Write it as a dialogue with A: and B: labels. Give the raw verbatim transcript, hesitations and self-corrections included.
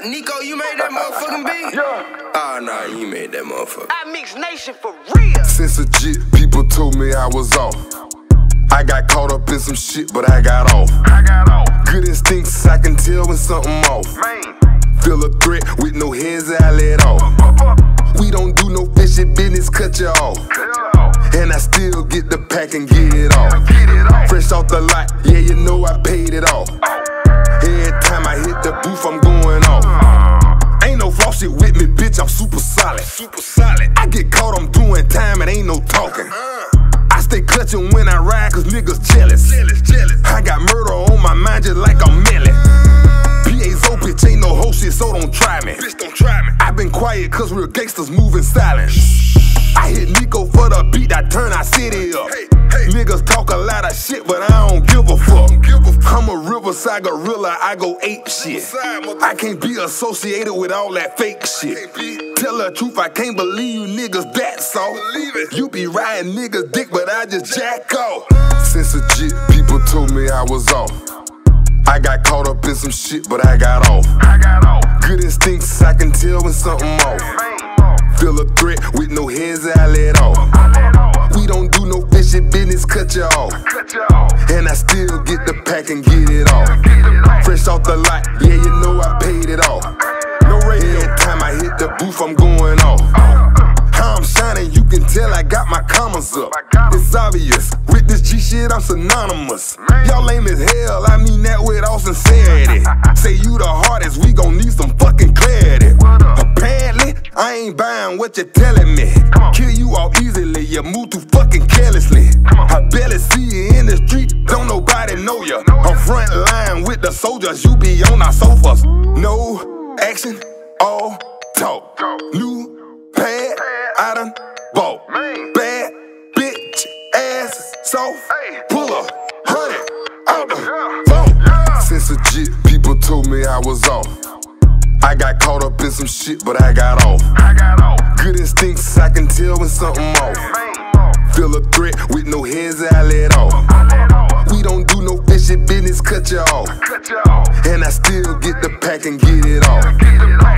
A: Nico, you made that motherfucking beat?
B: Yeah.
A: Oh, nah, you made that motherfucker.
C: I Mix Nation for real.
B: Since legit, people told me I was off. I got caught up in some shit, but I got off.
D: I got off.
B: Good instincts, I can tell when something off.
D: Man.
B: Feel a threat with no heads, I let off. We don't do no fishy business, cut you off. And I still get the pack and get it off.
D: Get it off.
B: Fresh off the lot, yeah, you know I paid it off. Every time I hit the booth, I'm going off. Ain't no flaw shit with me, bitch, I'm super solid.
D: Super solid.
B: I get caught, I'm doing time, and ain't no talking. I stay clutching when I ride, cause niggas jealous.
D: Jealous, jealous.
B: I got murder on my mind just like I'm Melly. P A's O bitch, ain't no whole shit, so don't try me.
D: Bitch, don't try me.
B: I been quiet cause real gangsters moving silent. I hit Nico for the beat, I turn our city up.
D: Hey, hey.
B: Niggas talk a lot of shit, but I don't give a fuck. I'm a Riverside gorilla, I go ape shit. I can't be associated with all that fake shit. Tell the truth, I can't believe you niggas that soft.
D: Believe it.
B: You be riding niggas dick, but I just jack off. Since legit, people told me I was off. I got caught up in some shit, but I got off.
D: I got off.
B: Good instincts, I can tell when something off.
D: Man.
B: Feel a threat with no heads, I let off.
D: I let off.
B: We don't do no fishy business, cut you off.
D: Cut you off.
B: And I still get the pack and get it off.
D: Get it off.
B: Fresh off the lot, yeah, you know I paid it off. No radio. Every time I hit the booth, I'm going off. How I'm shining, you can tell I got my commas up. It's obvious, with this G shit, I'm synonymous. Y'all lame as hell, I mean that with all sincerity. Say you the hardest, we gon' need some fucking clarity. Apparently, I ain't buying what you're telling me. Kill you off easily, you move too fucking carelessly. I barely see you in the street, don't nobody know ya. I'm front line with the soldiers, you be on our sofas. No action, all talk. New pad, I done bought. Bad bitch, ass soft. Pull up, hundred out the phone. Since legit, people told me I was off. I got caught up in some shit, but I got off.
D: I got off.
B: Good instincts, I can tell when something off.
D: Man.
B: Feel a threat with no heads, I let off.
D: I let off.
B: We don't do no fishy business, cut you off.
D: Cut you off.
B: And I still get the pack and get it off.
D: Get it off.